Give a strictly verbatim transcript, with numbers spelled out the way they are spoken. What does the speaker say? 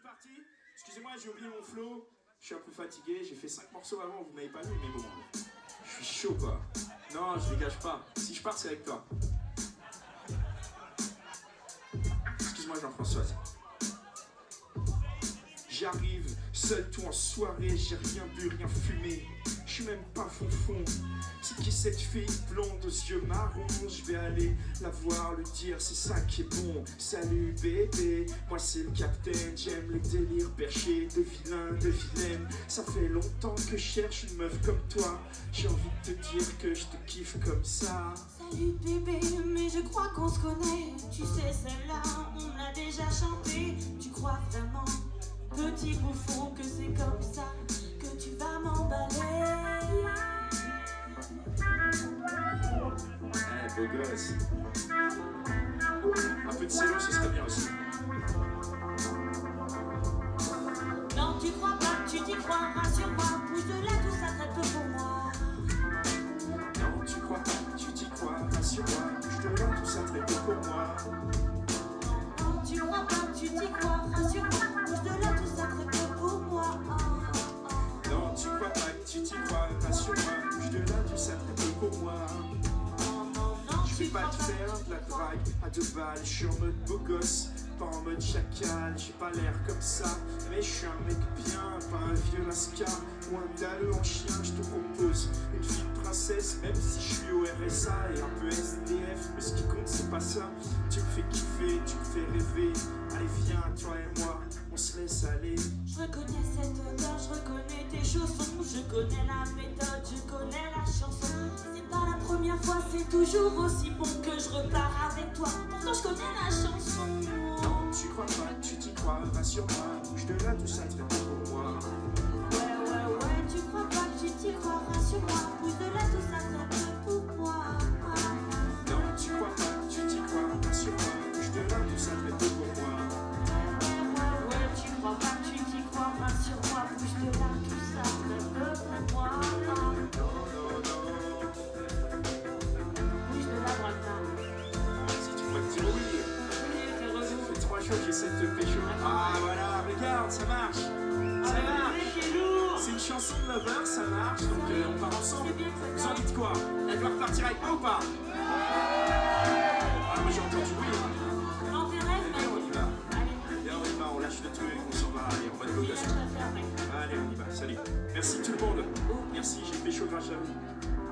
parti. Excusez-moi, j'ai oublié mon flow. Je suis un peu fatigué, j'ai fait cinq morceaux avant, vous m'avez pas vu, mais bon, je suis chaud quoi. Non, je dégage pas. Si je pars, c'est avec toi. Excuse-moi, Jean-Françoise. J'arrive, seul tout en soirée, j'ai rien bu, rien fumé. Je suis même pas fond-fond. C'est qui cette fille blonde aux yeux marrons? Je vais aller la voir, lui dire c'est ça qui est bon. Salut bébé, moi c'est le capitaine. J'aime les délires perchés de vilains, de vilaines. Ça fait longtemps que je cherche une meuf comme toi. J'ai envie de te dire que je te kiffe comme ça. Salut bébé, mais je crois qu'on se connaît. Tu sais celle-là, on l'a déjà chantée. Tu crois vraiment, petit bouffon, que c'est comme ça que tu vas m'emballer? Eh, beau gosse. Un peu de cello, ce serait bien aussi. Non, tu crois pas, tu t'y crois, rassure-moi. Pousse de là, tout ça très peu pour moi. Non, tu crois pas, tu t'y crois, rassure-moi. Je te vois, tout ça très peu pour moi. Non, tu crois pas, tu t'y crois, rassure-moi. Pousse de là, tout ça très peu pour moi. Non, tu crois pas, tu t'y crois, rassure-moi. Je te vois, tout ça très peu pour moi. Je vais pas te faire de la drague à deux balles, je suis en mode beau gosse, pas en mode chacal, j'ai pas l'air comme ça, mais je suis un mec bien, pas un vieux lascar ou un dalleux en chien. Je te propose une fille de princesse, même si je suis au R S A et un peu S D F, mais ce qui compte c'est pas ça. Tu me fais kiffer, tu me fais rêver, allez viens, toi et moi, on se laisse aller. Je reconnais cette odeur, je reconnais tes chaussons, je connais la méthode, je connais la chanson. C'est pas la première fois, c'est toujours aussi bon que je repars avec toi. Pourtant je connais la chanson. Non, tu crois pas, tu t'y crois, rassure-moi. Bouge de là, tout ça très bien pour moi. Ouais, ouais, ouais, tu crois pas, tu t'y crois, rassure-moi. Bouge de là, tout ça très bien pour moi. Non, tu crois pas, tu t'y crois, rassure-moi. Bouge de là, tout ça très bien pour moi. Ouais, ouais, tu crois pas, tu t'y crois, rassure-moi. Bouge de là, tout ça très peu pour moi. Non, non, non. Bouge de la droite là. Si tu crois que dire oui. Ça fait trois jours que j'essaie de te pécho. Ah voilà, regarde, ça marche. Ça marche. C'est une chanson de lover, ça marche. Donc euh, on part ensemble. Vous en dites quoi? Elle doit repartir avec moi ou pas? Ah moi j'ai entendu oui. Non, tes rêves, Viens, on y va. allez. Viens, on y va, on lâche le truc, on s'en va. Allez, on va de beau gosse. Allez, on y va, salut. Merci tout le monde. Merci, j'ai fait chaud grâce à vous.